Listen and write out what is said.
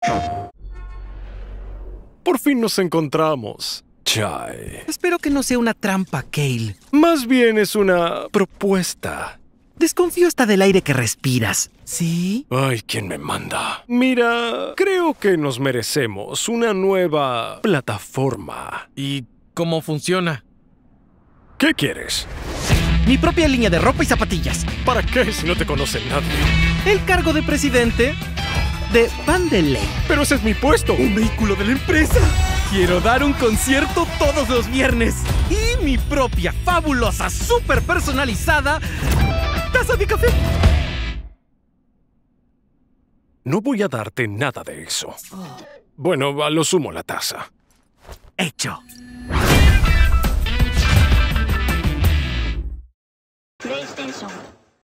Por fin nos encontramos. Chai. Espero que no sea una trampa, Kale. Más bien es una propuesta. Desconfío hasta del aire que respiras. ¿Sí? Ay, ¿quién me manda? Mira, creo que nos merecemos una nueva plataforma. ¿Y cómo funciona? ¿Qué quieres? Mi propia línea de ropa y zapatillas. ¿Para qué si no te conoce nadie? El cargo de presidente de Vandelay. Pero ese es mi puesto. Un vehículo de la empresa. Quiero dar un concierto todos los viernes. Y mi propia, fabulosa, súper personalizada taza de café. No voy a darte nada de eso. Bueno, a lo sumo la taza. Hecho. PlayStation